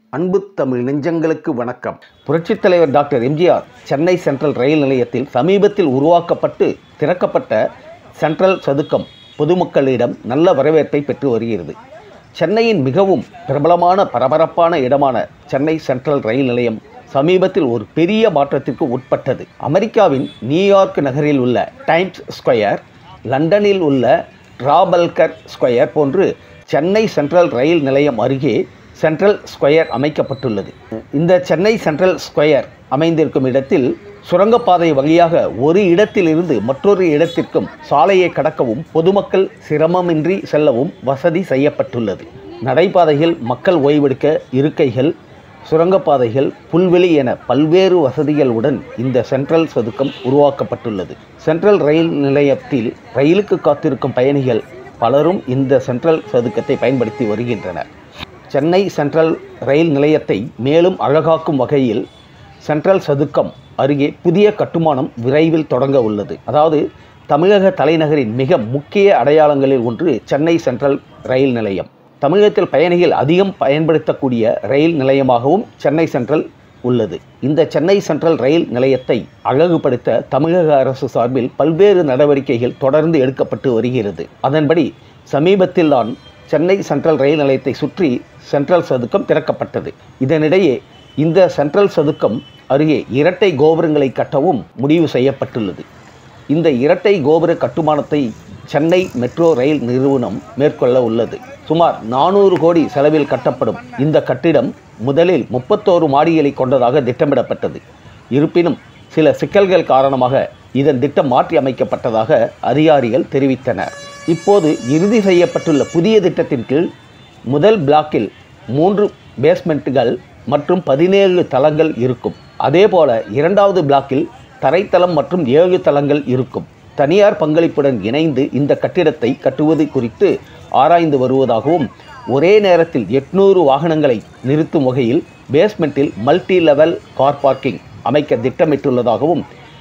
அன்பு தமிழ் நெஞ்சங்களுக்கு வணக்கம். புரட்சித் தலைவர் doctor MGR Chennai central rail நிலையத்தில் சமீபத்தில் உருவாக்கப்பட்டு திறக்கப்பட்ட சென்ட்ரல் சதுக்கம் பொதுமக்களிடம் நல்ல வரவேற்பை பெற்று வருகிறது. சென்னையின் மிகவும் பிரபலமான பரபரப்பான இடமான சென்னை சென்ட்ரல் ரயில் நிலையம் சமீபத்தில் ஒரு பெரிய மாற்றத்திற்கு உட்பட்டது. அமெரிக்காவின் நியூயார்க் நகரில் உள்ள டைம்ஸ் ஸ்கொயர், லண்டனில் உள்ள டிராபல்கர் ஸ்கொயர் போன்று சென்னை சென்ட்ரல் ரயில் நிலையம் அருகே சென்ட்ரல் ஸ்கொயர் அமைக்கப்பட்டுள்ளது. இந்த சென்னை சென்ட்ரல் ஸ்கொயர் அமைந்திருக்கும் இடத்தில் சுரங்கப்பாதை வழியாக ஒரு இடத்திலிருந்து மற்றொரு இடத்திற்கும் சாலையை கடக்கவும் பொதுமக்கள் சிரமமின்றி செல்லவும் வசதி செய்யப்பட்டுள்ளது. நடைபாதைகள், மக்கள் ஓய்வெடுக்க இருக்கைகள், சுரங்கப்பாதைகள், புல்வெளி என பல்வேறு வசதிகளுடன் இந்த சென்ட்ரல் சதுக்கம் உருவாக்கப்பட்டுள்ளது. சென்ட்ரல் ரயில் நிலையத்தில் ரயிலுக்கு காத்திருக்கும் பயணிகள் பலரும் இந்த சென்ட்ரல் சதுக்கத்தை பயன்படுத்தி வருகின்றனர். சென்னை சென்ட்ரல் ரயில் நிலையத்தை மேலும் அழகாக்கும் வகையில் சென்ட்ரல் சதுக்கம் அருகே புதிய கட்டுமானம் விரைவில் தொடங்க உள்ளது. அதாவது தமிழக தலைநகரின் மிக முக்கிய அடையாளங்களில் ஒன்று சென்னை சென்ட்ரல் ரயில் நிலையம். தமிழகத்தில் பயணிகள் அதிகம் பயன்படுத்தக்கூடிய ரயில் நிலையமாகவும் சென்னை சென்ட்ரல் உள்ளது. இந்த சென்னை சென்ட்ரல் ரயில் நிலையத்தை அழகுபடுத்த தமிழக அரசு சார்பில் பல்வேறு நடவடிக்கைகள் தொடர்ந்து எடுக்கப்பட்டு வருகிறது. அதன்படி சமீபத்தில் தான் சென்னை சென்ட்ரல் ரயில் நிலையத்தை சுற்றி சென்ட்ரல் சதுக்கம் திறக்கப்பட்டது. இதனிடையே இந்த சென்ட்ரல் சதுக்கம் அருகே இரட்டை கோபுரங்களை கட்டவும் முடிவு செய்யப்பட்டுள்ளது. இந்த இரட்டை கோபுர கட்டுமானத்தை சென்னை மெட்ரோ ரயில் நிறுவனம் மேற்கொள்ள உள்ளது. சுமார் 400 கோடி செலவில் கட்டப்படும் இந்த கட்டிடம் முதலில் 31 மாடிகளை கொண்டதாக திட்டமிடப்பட்டது. இருப்பினும் சில சிக்கல்கள் காரணமாக இதன் திட்டம் மாற்றி அமைக்கப்பட்டதாக அதிகாரிகள் தெரிவித்தனர். இப்போது இறுதி செய்யப்பட்டுள்ள புதிய திட்டத்தின் கீழ் முதல் பிளாக்கில் 3 பேஸ்மெண்ட்டுகள் மற்றும் 17 தளங்கள் இருக்கும். அதேபோல இரண்டாவது பிளாக்கில் தரைத்தளம் மற்றும் 7 தளங்கள் இருக்கும். தனியார் பங்களிப்புடன் இணைந்து இந்த கட்டிடத்தை கட்டுவது குறித்து ஆராய்ந்து வருவதாகவும், ஒரே நேரத்தில் 800 வாகனங்களை நிறுத்தும் வகையில் பேஸ்மெண்ட்டில் மல்டி லெவல் கார் பார்க்கிங் அமைக்க திட்டமிட்டுள்ளதாகவும்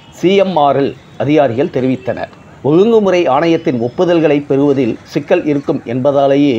CMRL அதிகாரிகள் தெரிவித்தனர். ஒழுங்குமுறை ஆணையத்தின் ஒப்புதல்களை பெறுவதில் சிக்கல் இருக்கும் என்பதாலேயே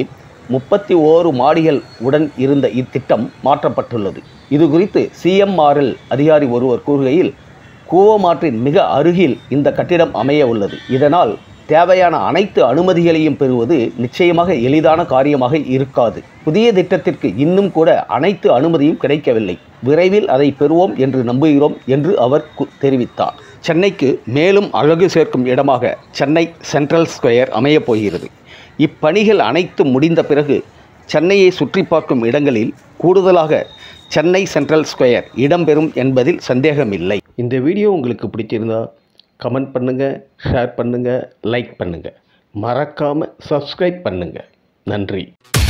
31 மாடிகள் உடன் இருந்த இத்திட்டம் மாற்றப்பட்டுள்ளது. இது குறித்து CMRL அதிகாரி ஒருவர் கூறுகையில், கூவமாற்றின் மிக அருகில் இந்த கட்டிடம் அமைய உள்ளது. இதனால் தேவையான அனைத்து அனுமதிகளையும் பெறுவது நிச்சயமாக எளிதான காரியமாக இருக்காது. புதிய திட்டத்திற்கு இன்னும் கூட அனைத்து அனுமதியும் கிடைக்கவில்லை. விரைவில் அதை பெறுவோம் என்று நம்புகிறோம் என்று அவர் தெரிவித்தார். சென்னைக்கு மேலும் அழகு சேர்க்கும் இடமாக சென்னை சென்ட்ரல் ஸ்கொயர் அமையப் போகிறது. இப்பணிகள் அனைத்தும் முடிந்த பிறகு சென்னையை சுற்றி பார்க்கும் இடங்களில் கூடுதலாக சென்னை சென்ட்ரல் ஸ்கொயர் இடம்பெறும் என்பதில் சந்தேகமில்லை. இந்த வீடியோ உங்களுக்கு பிடிச்சிருந்தா கமெண்ட் பண்ணுங்கள், ஷேர் பண்ணுங்கள், லைக் பண்ணுங்கள். மறக்காமல் சப்ஸ்கிரைப் பண்ணுங்கள். நன்றி.